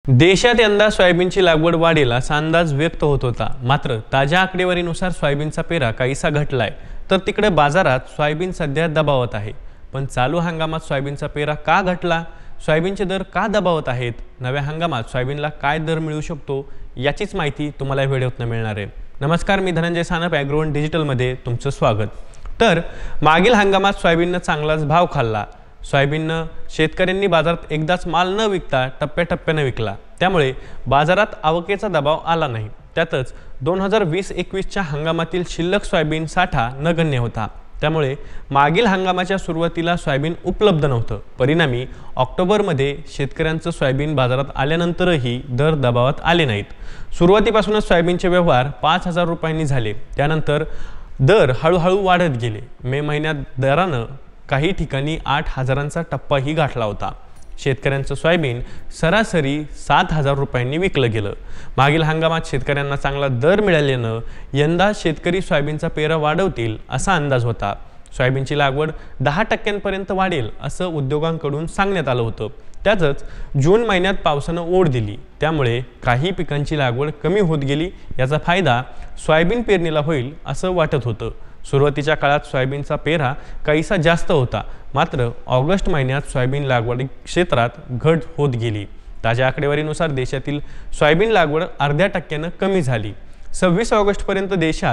देशात यंदा सोयाबीनची लागवड वाढेल असा अंदाज व्यक्त होत होता। मात्र ताज्या आकडेवारीनुसार सोयाबीनचा पेरा काहीसा घटलाय, तर तिकडे बाजारात सोयाबीन सध्या दबावत आहे। पण चालू हंगामात सोयाबीनचा पेरा का घटला, सोयाबीनचे दर का दबावत आहेत, नव्या हंगामात सोयाबीनला काय दर मिळू शकतो याचीच माहिती तुम्हाला या व्हिडिओतून मिळणार आहे। नमस्कार, मी धनंजय सानप, ॲग्रोवन डिजिटलमध्ये तुमचं स्वागत। तर मागील हंगामात सोयाबीननं चांगलाच भाव खाल्ला। सोयाबीननं शेतकऱ्यांनी बाजारात एकदाच माल न विकता टप्प्याटप्प्याने विकला, त्यामुळे बाजारात आवकेचा दबाव आला नाही। त्यातच 2020-21च्या हंगामातील शिल्लक सोयाबीन साठा नगण्य होता, त्यामुळे मागील हंगामाच्या सुरुवातीला सोयाबीन उपलब्ध नव्हतं। परिणामी ऑक्टोबरमध्ये शेतकऱ्यांचं सोयाबीन बाजारात आल्यानंतरही दर दबावात आले नाहीत। सुरुवातीपासूनच सोयाबीनचे व्यवहार 5,000 रुपयांनी झाले, त्यानंतर दर हळूहळू वाढत गेले। मे महिन्यात दरानं काही ठिकाणी 8,000चा टप्पाही गाठला होता। शेतकऱ्यांचं सोयाबीन सरासरी 7,000 रुपयांनी विकलं गेलं। मागील हंगामात शेतकऱ्यांना चांगला दर मिळाल्यानं यंदा शेतकरी सोयाबीनचा पेरा वाढवतील असा अंदाज होता। सोयाबीनची लागवड 10% वाढेल असं उद्योगांकडून सांगण्यात आलं होतं। त्यातच जून महिन्यात पावसानं ओढ दिली, त्यामुळे काही पिकांची लागवड कमी होत गेली। याचा फायदा सोयाबीन पेरणीला होईल असं वाटत होतं। सुरुवातीच्या काळात सोयाबीनचा पेरा काहीसा जास्त होता, मात्र ऑगस्ट महिन्यात सोयाबीन लागवड क्षेत्रात घट होत गेली। ताज्या आकडेवारीनुसार देशातील सोयाबीन लागवड अर्ध्या टक्क्यानं कमी झाली। 26 ऑगस्टपर्यंत देशात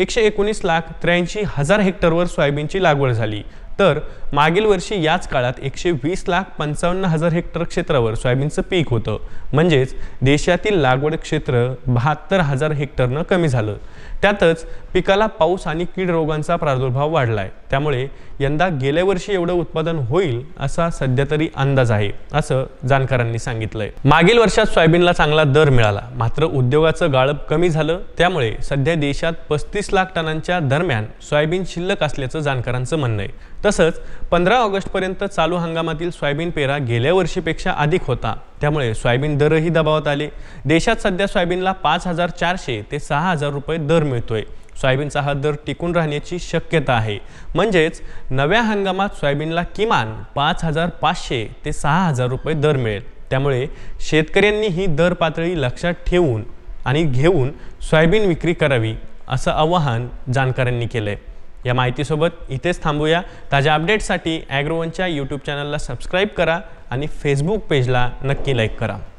119,83,000 हेक्टरवर सोयाबीनची लागवड झाली, तर मागील वर्षी याच काळात 120,55,000 हेक्टर क्षेत्रावर सोयाबीनचं पीक होतं। म्हणजेच देशातील लागवड क्षेत्र 72,000 हेक्टरनं कमी झालं। त्यातच पिकाला पाऊस आणि कीड रोगांचा प्रादुर्भाव वाढलाय, त्यामुळे यंदा गेल्या वर्षी एवढं उत्पादन होईल असा सध्या तरी अंदाज आहे, असं जाणकारांनी सांगितलंय। मागील वर्षात सोयाबीनला चांगला दर मिळाला, मात्र उद्योगाचं गाळप कमी झालं, त्यामुळे सध्या देशात 35 लाख टनांच्या दरम्यान सोयाबीन शिल्लक असल्याचं जाणकारांचं म्हणणं आहे। तसंच 15 ऑगस्टपर्यंत चालू हंगामातील सोयाबीन पेरा गेल्या वर्षीपेक्षा अधिक होता, त्यामुळे सोयाबीन दरही दबावात आले। देशात सध्या सोयाबीनला 5,400 ते 6,000 रुपये दर मिळतोय। सोयाबीनचा हा दर टिकून राहण्याची शक्यता आहे, म्हणजेच नव्या हंगामात सोयाबीनला किमान 5,500 ते 6,000 रुपये दर मिळेल। त्यामुळे शेतकऱ्यांनी ही दर पातळी लक्षात ठेवून आणि घेऊन सोयाबीन विक्री करावी असं आवाहन जाणकारांनी केलंय। या माहितीसोबत इथेच थांबूया। ताज्या अपडेट्ससाठी ॲग्रोवनच्या यूट्यूब चॅनलला सबस्क्राईब करा आणि फेसबुक पेजला नक्की लाईक करा।